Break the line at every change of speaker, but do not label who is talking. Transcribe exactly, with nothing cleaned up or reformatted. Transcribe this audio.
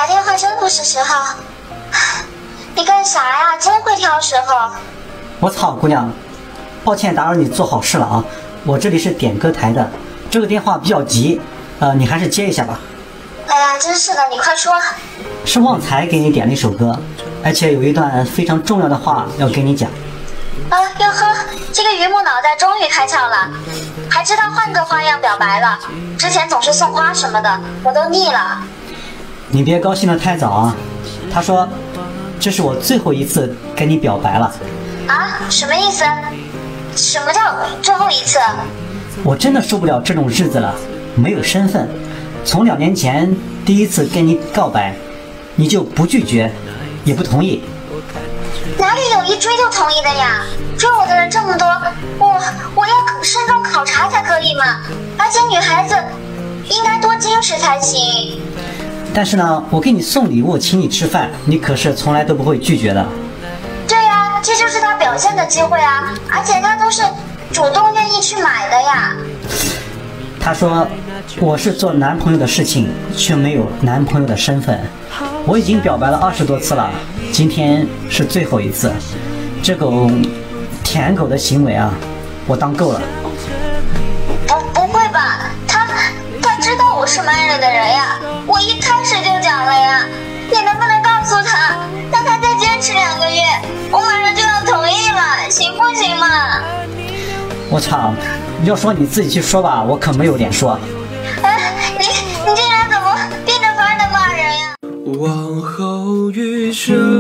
打电话真不是时候。你干啥呀？真会挑时候。
我操，姑娘，抱歉打扰你做好事了啊！我这里是点歌台的，这个电话比较急，呃，你还是接一下吧。
哎呀，真是的，你快说。
是旺财给你点了一首歌，而且有一段非常重要的话要跟你讲。
啊哟呵，这个榆木脑袋终于开窍了，还知道换个花样表白了。之前总是送花什么的，我都腻了。
你别高兴得太早啊！他说，这是我最后一次跟你表白了。
啊？什么意思？什么叫最后一次？
我真的受不了这种日子了，没有身份。从两年前第一次跟你告白，你就不拒绝，也不同意。
哪里有一追就同意的呀？追我的人这么多，我我要慎重考察才可以嘛。而且女孩子应该多矜持才行。
但是呢，我给你送礼物，请你吃饭，你可是从来都不会拒绝的。
对呀，这就是他表现的机会啊！而且他都是主动愿意去买的呀。
他说，我是做男朋友的事情，却没有男朋友的身份。我已经表白了二十多次了，今天是最后一次。这种舔狗的行为啊，我当够了。
不不会吧？他他知道我是慢热的人呀，我一开始就讲了呀。你能不能告诉他，让他再坚持两个月，我马上就要同意了，行不行嘛？
我操，要说你自己去说吧，我可没有脸说。
哎，你你这人怎么变着法儿的骂人呀？
往后余生